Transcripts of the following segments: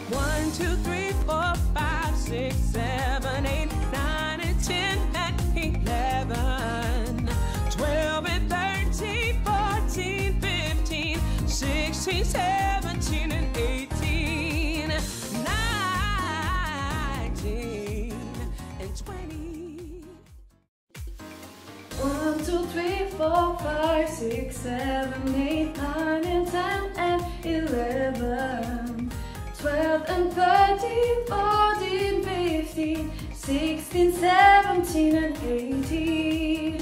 1, 2, 3, 4, 5, 6, 7, 8, 9, and 10, and 11, 12, and 13, 14, 15, 16, 17, and 18, 19, and 20. 1, 2, 3, 4, 5, 6, 7, 8, 9, and 10, and 11, 12, and 13, 14, 15, 16, 17, and 18,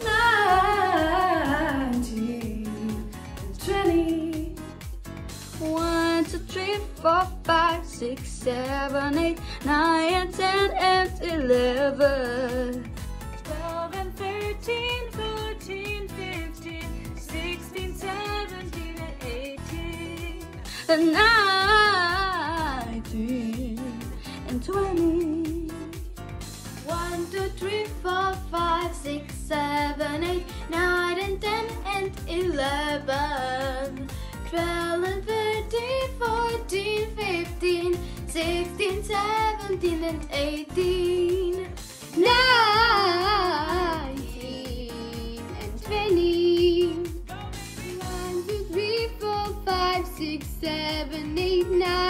19, and 20. 1, 2, 3, 4, 5, 6, 7, 8, 9, and 10, and 11, 12, and 13, 14, 15, 16, 17, and 18, and 19, and 20. 1, 2, 3, 4, 5, 6, 7, 8, 9, and 10, and 11, 12, and 13, 14, 15, 16, 17, and 18, 19, and 20. 1, 2, 3, 4, 5, 6, 7, 8, 9.